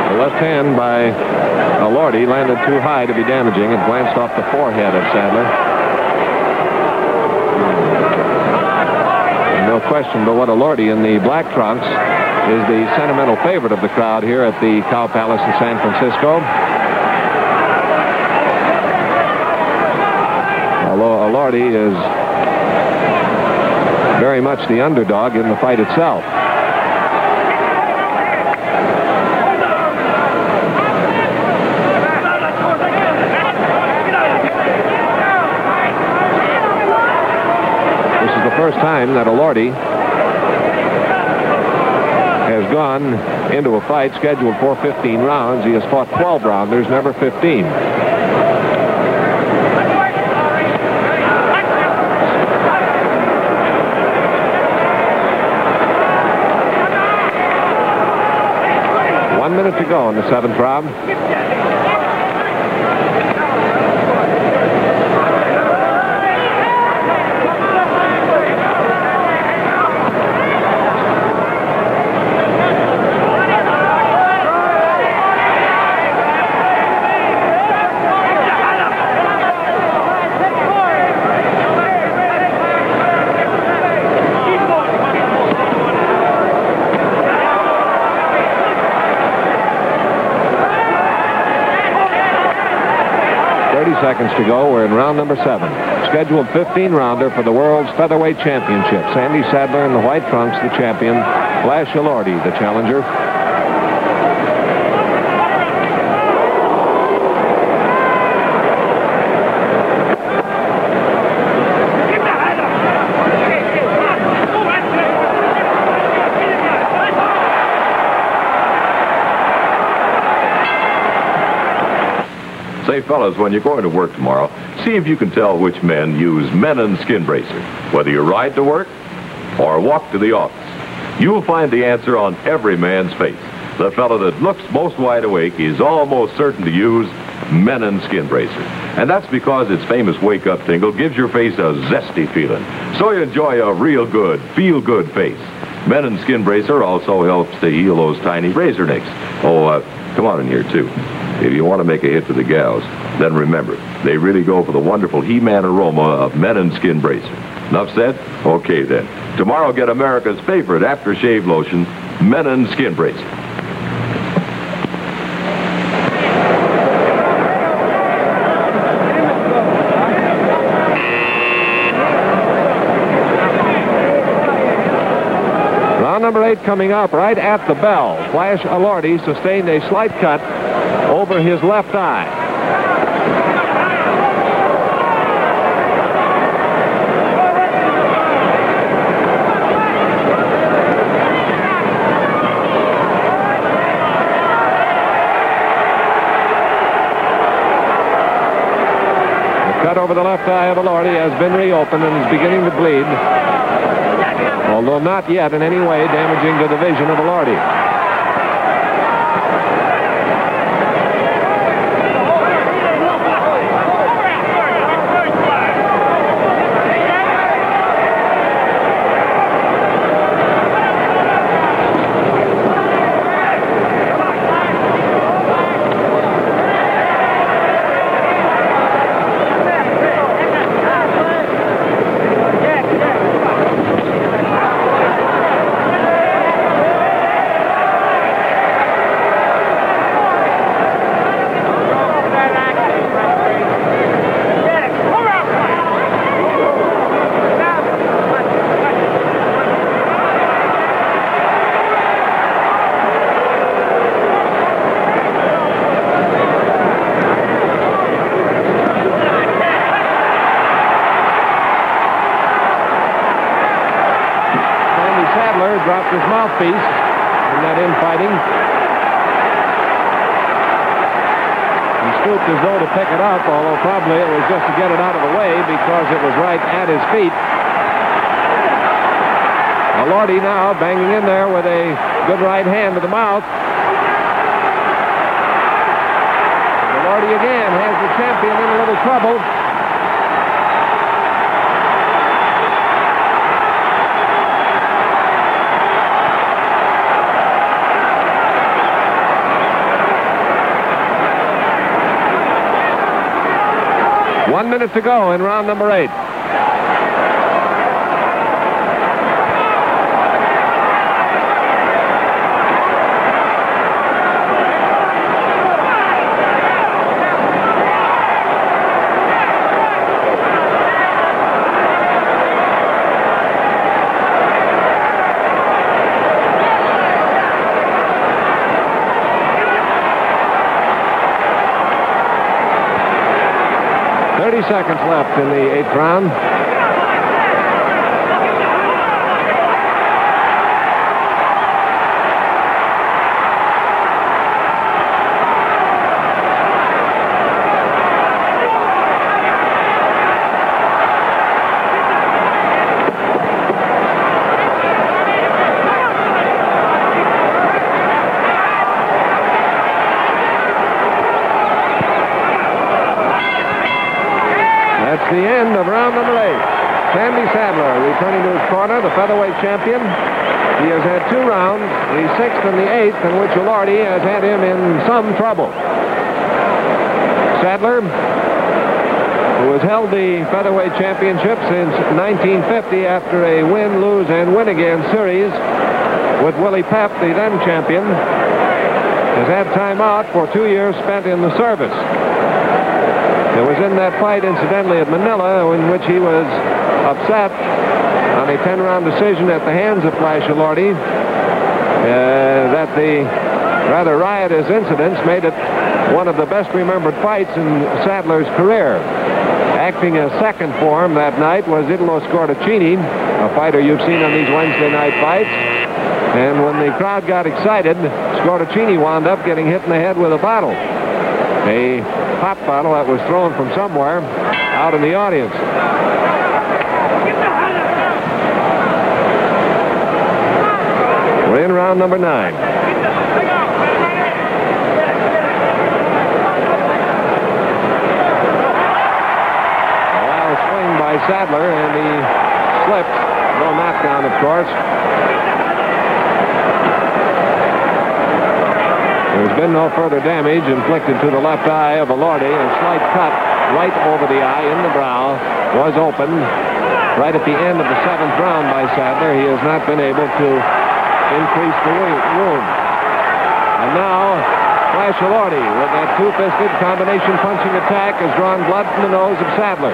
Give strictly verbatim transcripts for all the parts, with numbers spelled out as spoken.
The left hand by Elordi landed too high to be damaging and glanced off the forehead of Sadler. And no question but what Elordi in the black trunks is the sentimental favorite of the crowd here at the Cow Palace in San Francisco. Although Elordi is very much the underdog in the fight itself. This is the first time that Elordi has gone into a fight scheduled for fifteen rounds. He has fought twelve rounders, never fifteen. One minute to go in the seventh round. Seconds to go. We're in round number seven. Scheduled fifteen rounder for the World's Featherweight Championship. Sandy Sadler in the white trunks, the champion. Flash Elordi, the challenger. Say, fellas, when you're going to work tomorrow, see if you can tell which men use Mennen Skin Bracer. Whether you ride to work or walk to the office, you'll find the answer on every man's face. The fellow that looks most wide awake is almost certain to use Mennen Skin Bracer. And that's because its famous wake-up tingle gives your face a zesty feeling. So you enjoy a real good, feel-good face. Mennen Skin Bracer also helps to heal those tiny razor nicks. Oh, uh, come on in here, too. If you want to make a hit to the gals, then remember, they really go for the wonderful He-Man aroma of Mennen Skin Bracer. Enough said? Okay, then. Tomorrow, get America's favorite aftershave lotion, Mennen Skin Bracer. Round number eight coming up right at the bell. Flash Elordi sustained a slight cut over his left eye. The cut over the left eye of Elordi has been reopened and is beginning to bleed, although not yet in any way damaging to the vision of Elordi. Dropped his mouthpiece in that infighting. He stooped as though to pick it up, although probably it was just to get it out of the way because it was right at his feet. Elordi now banging in there with a good right hand to the mouth. Elordi again has the champion in a little trouble. One minute to go in round number eight. thirty seconds left in the eighth round. The end of round number eight. Sandy Sadler returning to his corner, the featherweight champion. He has had two rounds, the sixth and the eighth, in which Ilardi has had him in some trouble. Sadler, who has held the featherweight championship since nineteen fifty after a win, lose, and win again series with Willie Pep, the then champion, has had time out for two years spent in the service. It was in that fight, incidentally, at Manila, in which he was upset on a ten-round decision at the hands of Flash Ilardi, uh, that the rather riotous incidents made it one of the best-remembered fights in Sadler's career. Acting as second for him that night was Italo Scortacini, a fighter you've seen on these Wednesday night fights. And when the crowd got excited, Scortacini wound up getting hit in the head with a bottle. A pop bottle that was thrown from somewhere out in the audience. We're in round number nine. A wild swing by Sadler, and he slipped. No knockdown, of course. There's been no further damage inflicted to the left eye of Ilardi. A slight cut right over the eye in the brow was open right at the end of the seventh round by Sadler. He has not been able to increase the wound. And now, Flash Ilardi, with that two-fisted combination punching attack, has drawn blood from the nose of Sadler.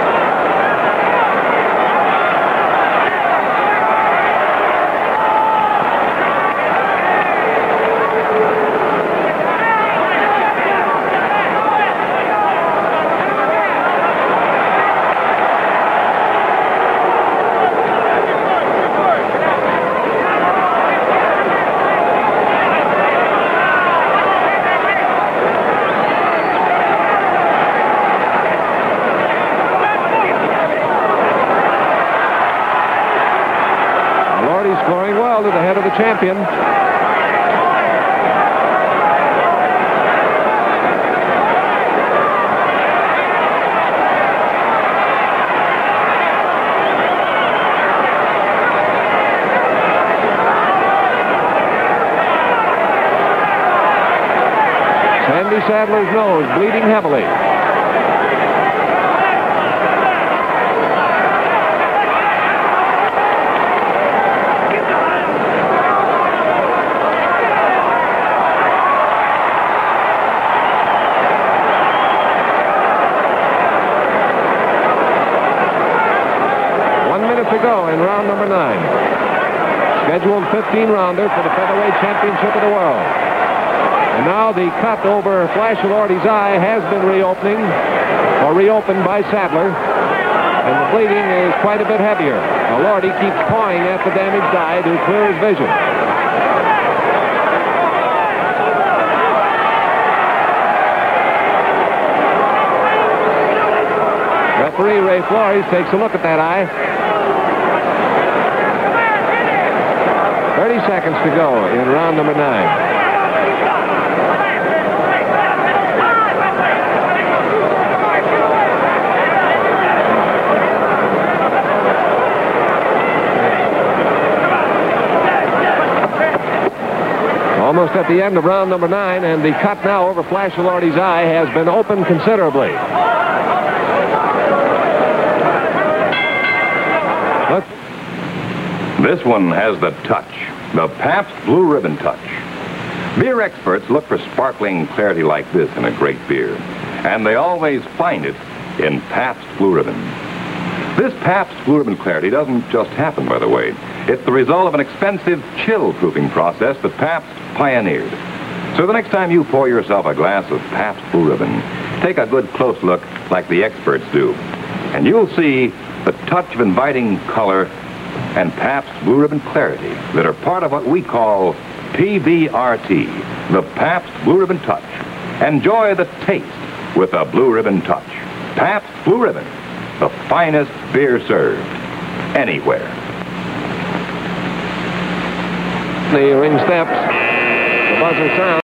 Scoring well to the head of the champion. Sandy Sadler's nose bleeding heavily. To go in round number nine. Scheduled fifteen rounder for the featherweight championship of the world. And now the cut over Flash Ilardi's eye has been reopening, or reopened by Sadler, and the bleeding is quite a bit heavier. Ilardi keeps pawing at the damaged eye to clear his vision. Referee Ray Flores takes a look at that eye. thirty seconds to go in round number nine. Almost at the end of round number nine, and the cut now over Flash Ilardi's eye has been opened considerably. This one has the touch, the Pabst Blue Ribbon touch. Beer experts look for sparkling clarity like this in a great beer, and they always find it in Pabst Blue Ribbon. This Pabst Blue Ribbon clarity doesn't just happen, by the way. It's the result of an expensive chill-proofing process that Pabst pioneered. So the next time you pour yourself a glass of Pabst Blue Ribbon, take a good close look like the experts do, and you'll see the touch of inviting color and Pabst Blue Ribbon clarity that are part of what we call P B R T, the Pabst Blue Ribbon touch. Enjoy the taste with a Blue Ribbon touch. Pabst Blue Ribbon, the finest beer served anywhere. The ring steps, the buzzer sounds.